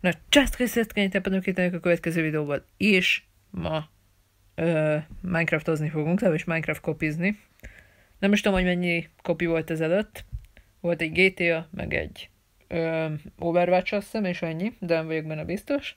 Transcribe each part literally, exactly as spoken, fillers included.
Na, csak köszönhetően tepenőkétenek a következő videóban is. Ma ö, Minecraftozni fogunk, legalábbis Minecraft kopizni. Nem is tudom, hogy mennyi kopi volt ezelőtt. Volt egy gé té á, meg egy ö, Overwatch, azt hiszem, és ennyi, de nem vagyok benne biztos.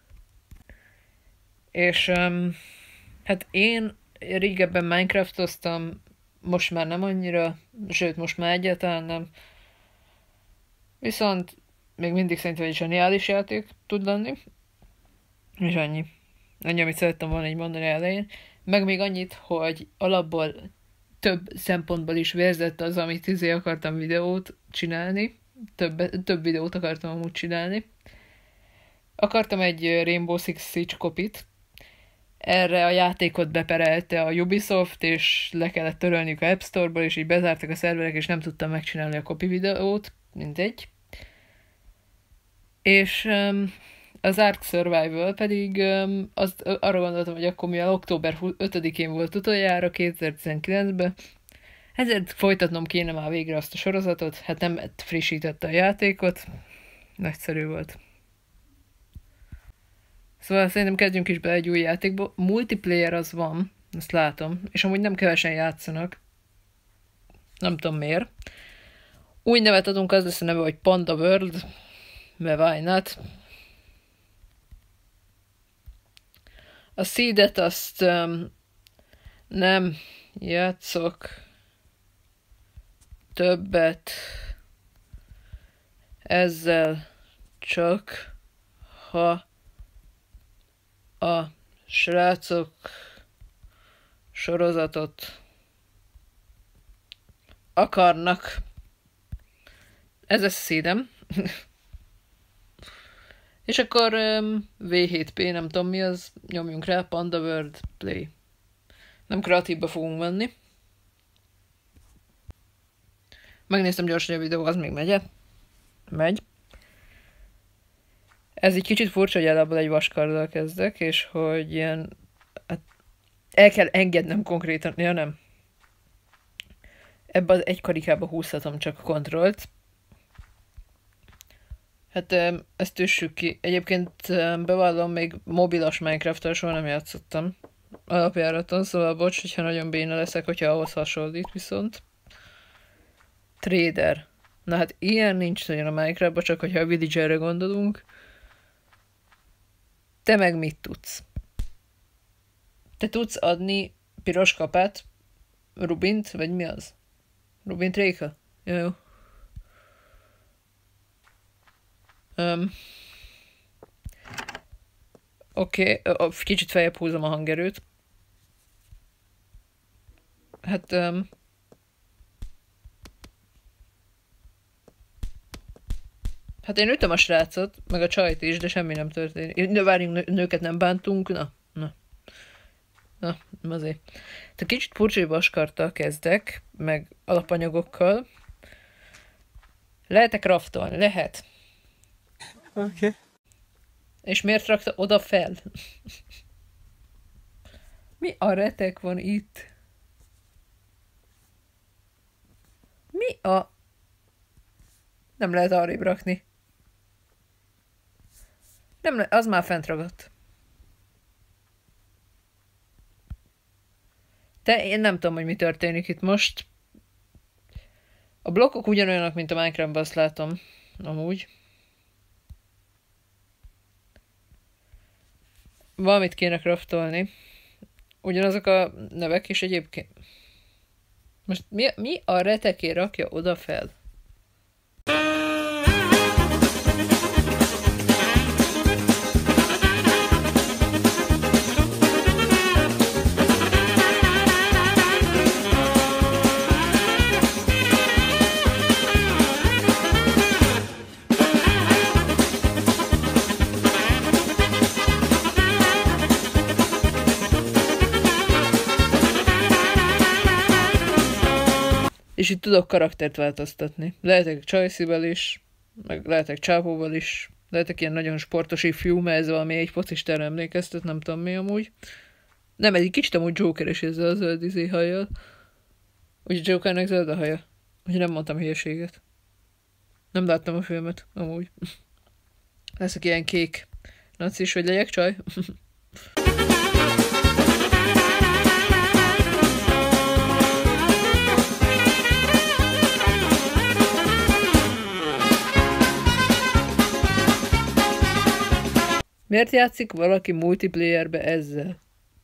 És ö, hát én régebben Minecraftoztam, most már nem annyira, sőt, most már egyáltalán nem. Viszont még mindig szerintem egy zseniális játék tud lenni. És annyi. Annyi, amit szerettem volna így mondani elején. Meg még annyit, hogy alapból több szempontból is vérzett az, amit izé akartam videót csinálni. Több, több videót akartam amúgy csinálni. Akartam egy Rainbow Six Siege kopit. Erre a játékot beperelte a Ubisoft, és le kellett törölniük a App Store-ból, és így bezártak a szerverek, és nem tudtam megcsinálni a copy videót. Mindegy. És um, az Ark Survival pedig um, azt, arra gondoltam, hogy akkor mivel október ötödikén volt utoljára, kétezer-tizenkilencben, ezért folytatnom kéne már végre azt a sorozatot, hát nem frissítette a játékot, nagyszerű volt. Szóval szerintem kezdjünk is be egy új játékba. Multiplayer az van, azt látom, és amúgy nem kevesen játszanak. Nem tudom miért. Új nevet adunk, az lesz a neve, hogy Panda World, mert why not? A Seedet azt um, nem játszok többet ezzel, csak ha a srácok sorozatot akarnak. Ez a Seedem. És akkor um, vé hét pé, nem tudom mi az, nyomjunk rá, Panda World Play. Nem kreatívba fogunk menni. Megnéztem gyorsan, hogy a videó az még megy. Megy. Ez egy kicsit furcsa, hogy elából egy vaskarddal kezdek, és hogy ilyen... Hát el kell engednem konkrétan, ja nem. Ebben az egy karikába húzhatom csak a kontrollt. Hát ezt üssük ki. Egyébként bevallom, még mobilos Minecraft-tal soha nem játszottam alapjáraton, szóval bocs, hogyha nagyon béna leszek, hogyha ahhoz hasonlít viszont. Trader. Na hát ilyen nincs nagyon a Minecraftban, csak hogyha a villagerre gondolunk. Te meg mit tudsz? Te tudsz adni piros kapát, rubint, vagy mi az? Rubint réka? Jó, jó. Um, Oké, okay. Kicsit feljebb húzom a hangerőt. Hát... Um, hát én ütöm a srácot, meg a csajt is, de semmi nem történik. Ne, várjunk, nő, nőket nem bántunk, na, na. Na, azért. Tehát kicsit furcsa vaskarttal kezdek, meg alapanyagokkal. Lehet-e craftolni? Lehet. Oké. Okay. És miért rakta oda fel? Mi a retek van itt? Mi a... Nem lehet arrébb rakni. Nem le... Az már fent ragadt. De én nem tudom, hogy mi történik itt most. A blokkok ugyanolyanak, mint a Minecraftban, azt látom. Amúgy. Valamit kéne craftolni. Ugyanazok a nevek is egyébként. Most mi, mi a reteké rakja oda fel? És itt tudok karaktert változtatni. Lehetek Csajszivel is, meg lehetek Csápóval is, lehetek ilyen nagyon sportos ifjú, mert ez valami egy focistára emlékeztet, nem tudom mi amúgy. Nem, ez egy kicsit amúgy Joker-es ezzel a zöld izé hajjal. Úgy Jokernek zöld a haja. Úgyhogy nem mondtam hülyeséget. Nem láttam a filmet, amúgy. Leszek ilyen kék nacis, hogy legyek csaj. Miért játszik valaki multiplayerbe ezzel?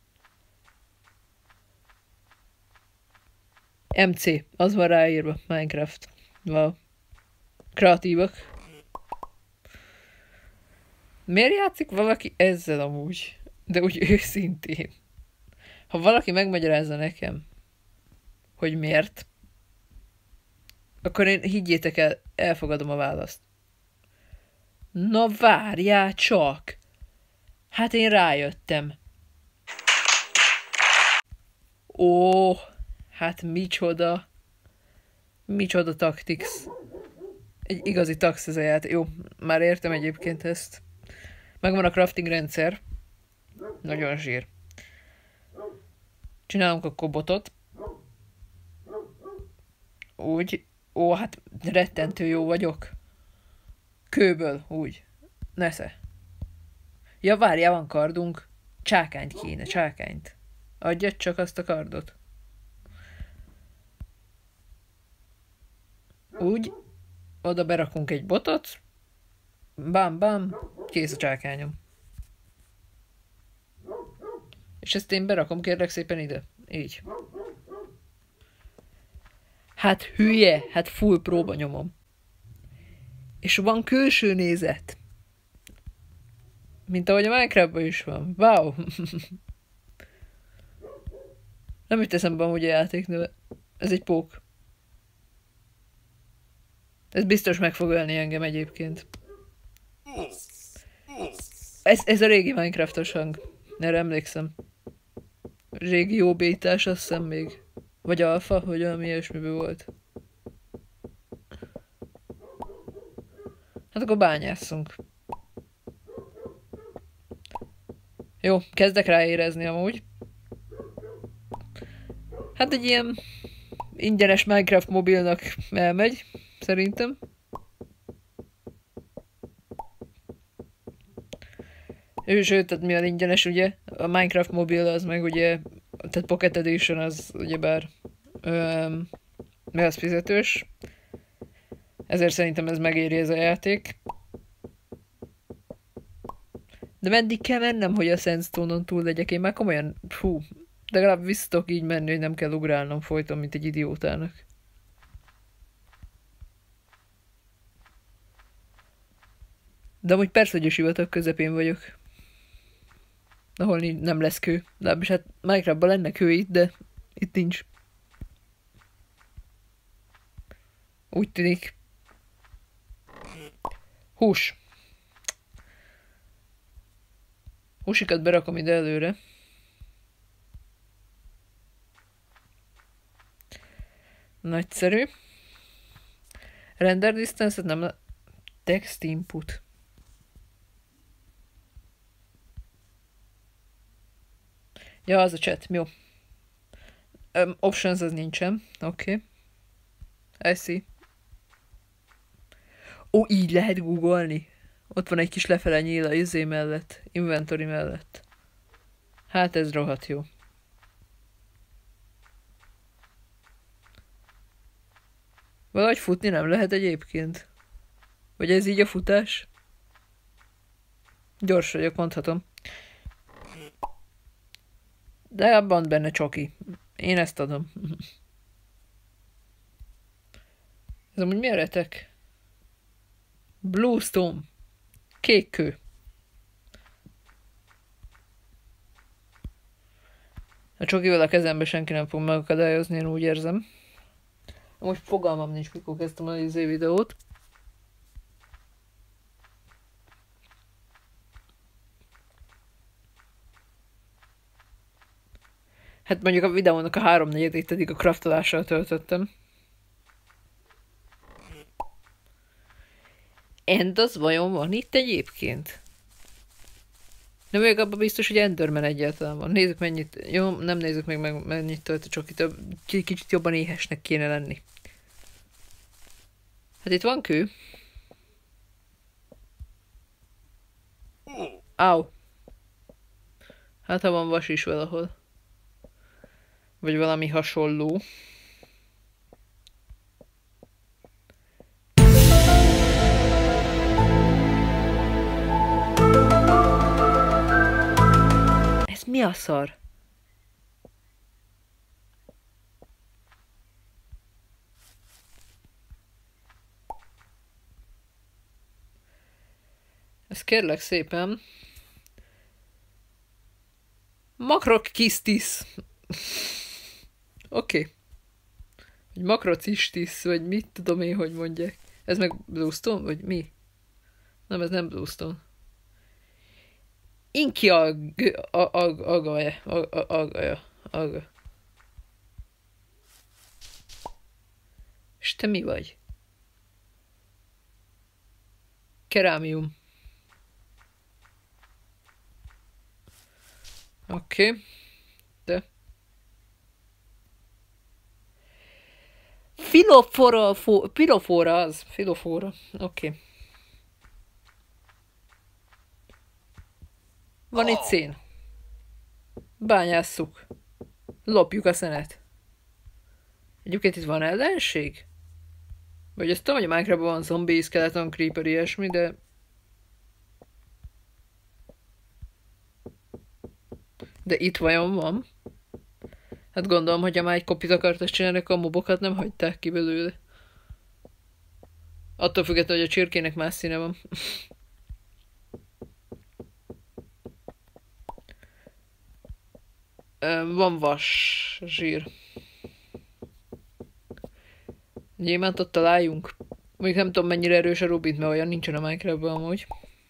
em cé, az van ráírva, Minecraft. Wow. Kreatívak. Miért játszik valaki ezzel amúgy? De úgy őszintén. Ha valaki megmagyarázza nekem, hogy miért, akkor én, higgyétek el, elfogadom a választ. Na várjál csak! Hát én rájöttem. Ó, hát micsoda. Micsoda tactics. Egy igazi tax ez a játék. Jó, már értem egyébként ezt. Megvan a crafting rendszer. Nagyon zsír. Csinálunk akkor botot. Úgy. Ó, hát rettentő jó vagyok. Kőből, úgy. Nesze. Ja, várjál, van kardunk. Csákányt kéne, csákányt. Adjad csak azt a kardot. Úgy. Oda berakunk egy botot. Bám, bám. Kész a csákányom. És ezt én berakom kérlek szépen ide. Így. Hát hülye, hát full próba nyomom. És van külső nézet. Mint ahogy a Minecraftban is van. Wow! Nem jut eszembe amúgy a játéknőle. Ez egy pók. Ez biztos meg fog ölni engem egyébként. Ez, ez a régi Minecraftos hang. Erre emlékszem. Régi jó bétás, azt hiszem még. Vagy alfa, hogy valami ilyesmiből volt. Hát akkor bányásszunk. Jó, kezdek ráérezni amúgy. Hát egy ilyen ingyenes Minecraft mobilnak elmegy, szerintem. Ő sőt, tehát milyen ingyenes, ugye? A Minecraft mobil az meg ugye, tehát Pocket Edition az ugyebár öm, mi az fizetős. Ezért szerintem ez megéri ez a játék. De meddig kell mennem, hogy a Sandstone-on túl legyek? Én már komolyan, fú, de legalább visszatok így menni, hogy nem kell ugrálnom folyton, mint egy idiótának. De amúgy persze, hogy a sivatag közepén vagyok. Ahol nem lesz kő. De hát Minecraftban lenne kő itt, de itt nincs. Úgy tűnik. Hús. Húsikat berakom ide előre. Nagyszerű. Render distance-et nem le... Text input. Ja, az a chat, jó. Um, options az nincsen. Oké. Okay. I see. Ó, így lehet googolni. Ott van egy kis lefele nyíl a izé mellett. Inventory mellett. Hát ez rohadt jó. Valahogy futni nem lehet egyébként. Vagy ez így a futás? Gyors vagyok, mondhatom. De abban benne csoki. Én ezt adom. Ez amúgy mi a retek? Bluestone. Kék kő. A csokival a kezembe senki nem fog megakadályozni, én úgy érzem. Most fogalmam nincs, mikor kezdtem a izé videót. Hát mondjuk a videónak a háromnegyedét eddig a craftolással töltöttem. End az vajon van itt egyébként? Nem vagyok abban biztos, hogy Enderman egyáltalán van. Nézzük mennyit. Jó, nem nézzük meg, meg mennyit tölt a csokit. Kicsit jobban éhesnek kéne lenni. Hát itt van kő. Áú. Hát ha van vas is valahol. Vagy valami hasonló. Ez mi a szar? Ez kérlek szépen. Makrokisztis. Oké. Okay. Vagy makrocistis, vagy mit tudom én, hogy mondják. Ez meg Bluestone, vagy mi? Nem, ez nem Bluestone. Inki ag... ag... agaja. Agaja. Aga. És te mi vagy? Kerámium. Oké. Okay. De. Filofora, fo, filofora az. Filofora. Oké. Okay. Van itt szén. Bányásszuk. Lopjuk a szenet. Egyébként itt van ellenség? Vagy ezt tudom, hogy a Minecraftban van zombi, skeleton, creeper, ilyesmi, de... De itt vajon van? Hát gondolom, hogy ha már egy kopit akartak csinálni, akkor a mobokat nem hagyták ki belőle. Attól függetlenül, hogy a csirkének más színe van. Van vas zsír. Gyémántot találjunk. Még nem tudom, mennyire erős a rubint, mert olyan nincsen a Minecraftban amúgy.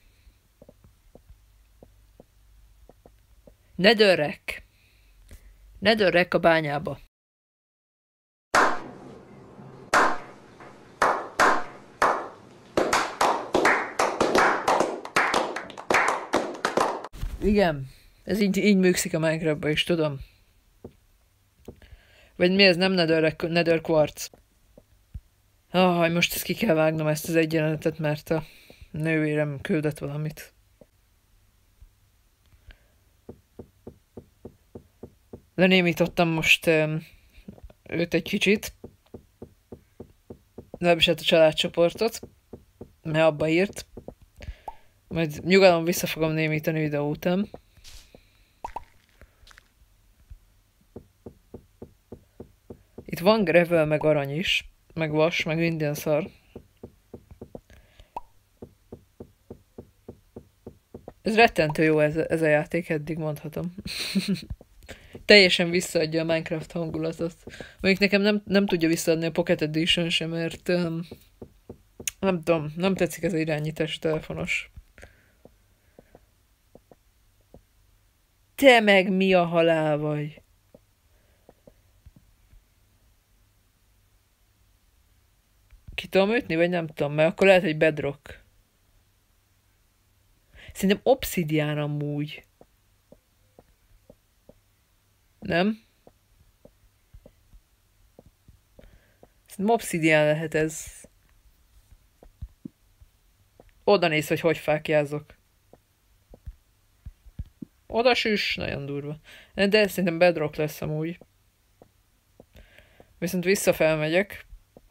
Netherrack. Netherrack a bányába. Igen. Ez így, így működik a Minecraftban is, tudom. Vagy mi ez, nem Netherrack, Nether Quartz. Ah, most ezt ki kell vágnom, ezt az egy jelenetet, mert a nővérem küldött valamit. Lenémítottam most um, őt egy kicsit. Legalábbis hát a családcsoportot. Mert abba írt. Majd nyugalom vissza fogom némítani videó után. Itt van gravel, meg arany is. Meg vas, meg minden szar. Ez rettentő jó ez, ez a játék, eddig mondhatom. Teljesen visszaadja a Minecraft hangulatot. Mondjuk nekem nem, nem tudja visszaadni a Pocket Edition sem, mert um, nem tudom, nem tetszik ez az irányítás telefonos. Te meg mi a halál vagy? Ki tudom ütni, vagy nem tudom, mert akkor lehet, hogy bedrock. Szerintem obszidián amúgy. Nem? Szerintem obszidián lehet ez. Oda néz, hogy hogy fákjázok. Oda süss, nagyon durva. De szerintem bedrock lesz amúgy. Viszont visszafelmegyek.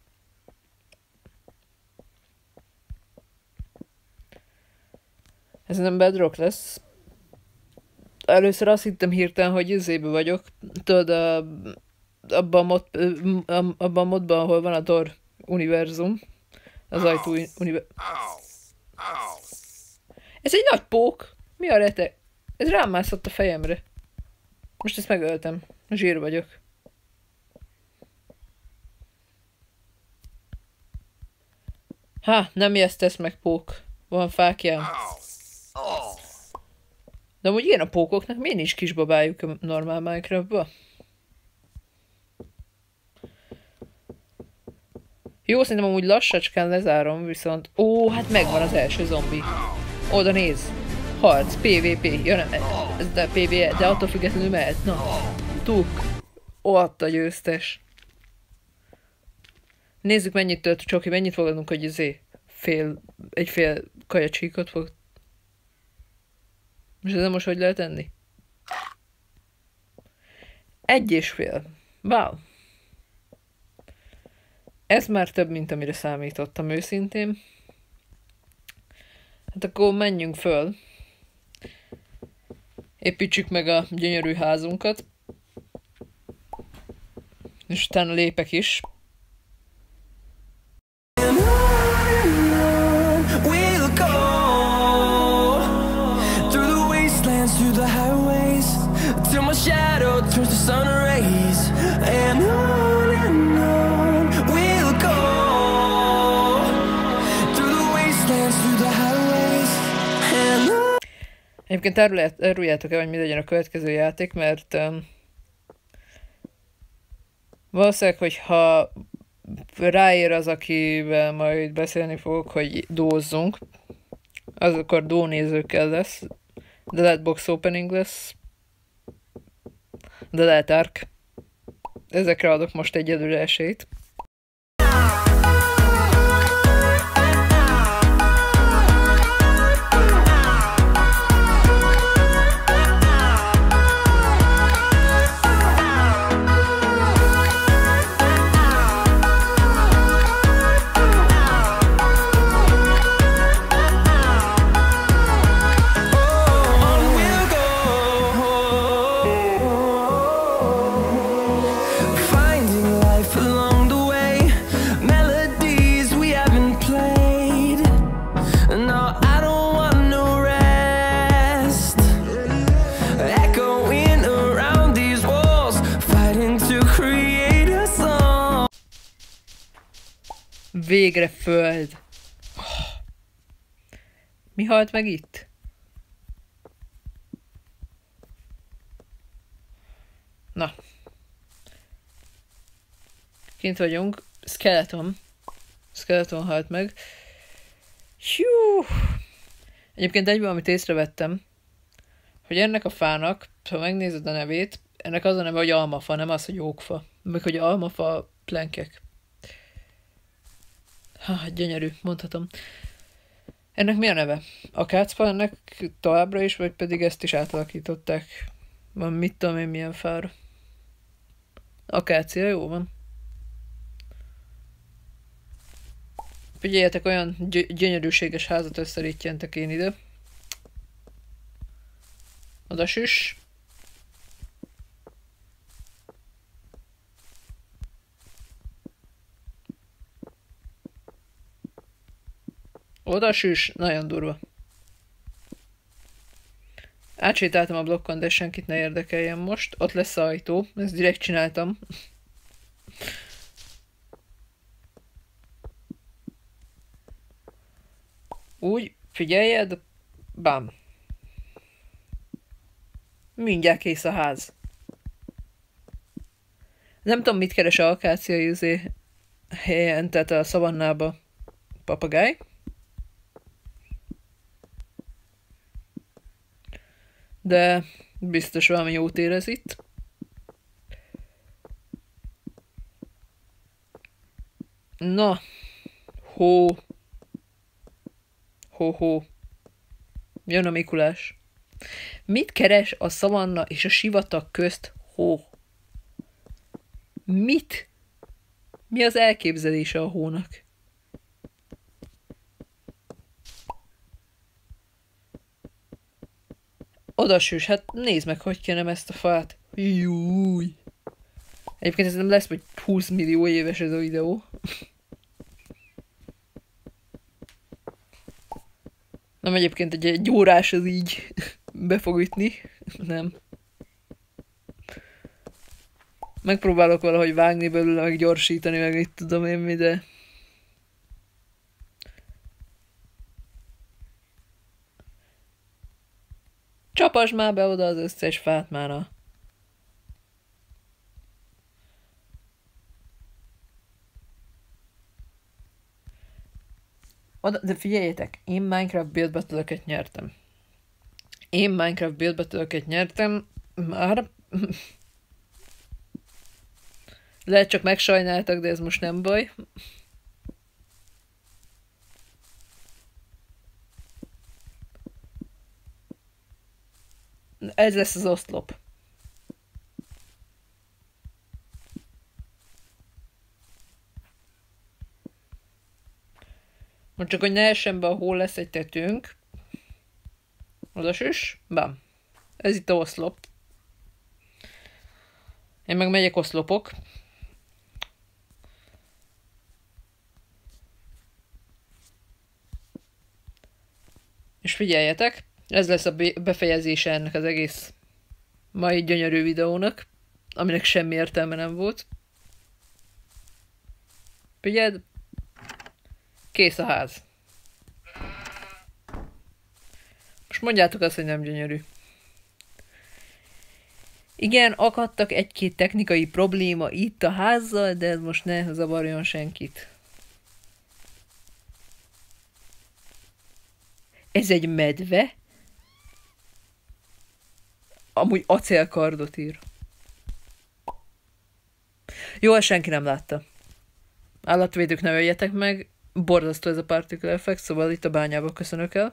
Ez nem bedrock lesz. Először azt hittem hirtelen, hogy izébe vagyok. Tudod, a, abban a, mod, abban a modban, ahol van a Tor univerzum. Az ajtó univerzum. Ez egy nagy pók. Mi a retek? Ez rám mászott a fejemre. Most ezt megöltem. Zsír vagyok. Ha, nem ijesztesz meg, pók. Van fákjám. De amúgy ilyen a pókoknak miért nincs kisbabájuk a normál Minecraftba? Jó, szerintem amúgy lassacskán lezárom, viszont... Ó, hát megvan az első zombi. Oda néz. Harc, pé vé pé. Ja, nem, ez de pé vé e, de attól függetlenül mehet. Na, tuk. Ott a győztes. Nézzük, mennyit tölt a csoki, mennyit fogadunk, hogy izé fél, egy fél kajacsíkot fog. És ez most hogy lehet enni? Egy és fél. Wow. Ez már több, mint amire számítottam őszintén. Hát akkor menjünk föl. Építsük meg a gyönyörű házunkat. És utána lépek is. Egyébként áruljátok el, hogy mi legyen a következő játék, mert um, valószínűleg, hogyha ráér az, akivel majd beszélni fogok, hogy dózzunk, az akkor dónézőkkel lesz, de lehet box opening lesz, de lehet ark. Ezekre adok most egyedül esélyt. Végre föld. Mi halt meg itt? Na. Kint vagyunk. Skeleton. Skeleton halt meg. Hjú. Egyébként egyben, amit észrevettem, hogy ennek a fának, ha megnézed a nevét, ennek az a neve, hogy almafa, nem az, hogy ókfa. Meg, hogy almafa plenkek. Ha, gyönyörű, mondhatom. Ennek mi a neve? Akácfa ennek továbbra is, vagy pedig ezt is átalakították? Van mit tudom én milyen fára. Akácia, jó van. Figyeljetek, olyan gy- gyönyörűséges házat összerítjentek én ide. Oda süss. Oda süss, nagyon durva. Átsétáltam a blokkon, de senkit ne érdekeljen most. Ott lesz ajtó, ezt direkt csináltam. Úgy, figyeljed, bám. Mindjárt kész a ház. Nem tudom, mit keres a akáciai üzé helyen, tehát a szavannába papagáj. De biztos valami jót érez itt. Na, hó. Hó-hó. Jön a Mikulás. Mit keres a szavanna és a sivatag közt hó? Mit? Mi az elképzelése a hónak? Odasűs, hát nézd meg, hogy kénem ezt a fát. Júj. Egyébként ez nem lesz, hogy húsz millió éves ez a videó. Nem, egyébként egy, egy órás az így be fog ütni. Nem. Megpróbálok valahogy vágni belőle, meg gyorsítani, meg itt tudom én mi, de... Csapasd már be oda az összes fát már a... Oda, de figyeljetek, én Minecraft Build Battle-öket nyertem. Én Minecraft Build Battle-öket nyertem, már... Lehet csak megsajnáltak, de ez most nem baj. Ez lesz az oszlop. Most csak, hogy ne essen be, ahol lesz egy tetőnk. Oda süss. Bám. Ez itt a oszlop. Én meg megyek oszlopok. És figyeljetek, ez lesz a befejezése ennek az egész mai gyönyörű videónak, aminek semmi értelme nem volt. Figyeld, kész a ház. Most mondjátok azt, hogy nem gyönyörű. Igen, akadtak egy-két technikai probléma itt a házzal, de ez most ne zavarjon senkit. Ez egy medve? Amúgy acélkardot ír. Jó, ezt senki nem látta. Állatvédők, ne öljetek meg. Borzasztó ez a particle effect, szóval itt a bányába köszönök el.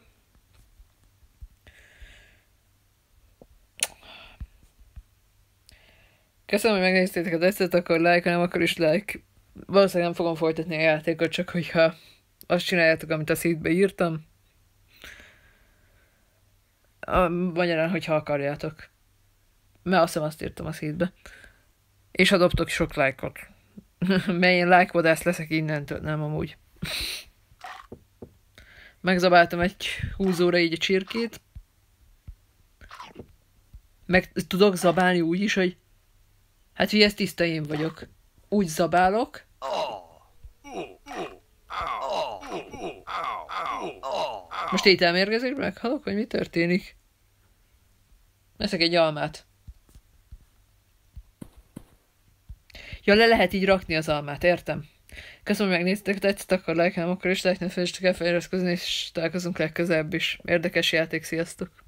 Köszönöm, hogy megnéztétek a tesztet, akkor like, ha nem, akkor is like. Valószínűleg nem fogom folytatni a játékot, csak hogyha azt csináljátok, amit a szítbe írtam. Magyarán, hogyha akarjátok. Mert azt hiszem, azt írtam a szítbe. És ha dobtok sok lájkot. Mert én lájkvadász leszek innentől, nem amúgy. Megzabáltam egy húzóra így a csirkét. Meg tudok zabálni úgy is, hogy hát ugye ez tiszta én vagyok. Úgy zabálok. Most ételmérgezésben meghalok, hogy mi történik? Eszek egy almát. Ja, le lehet így rakni az almát, értem? Köszönöm, hogy megnéztek, tetszett, akkor like, nem, akkor is like, ne felejtsetek el feliratkozni, és találkozunk legközelebb is. Érdekes játék, sziasztok!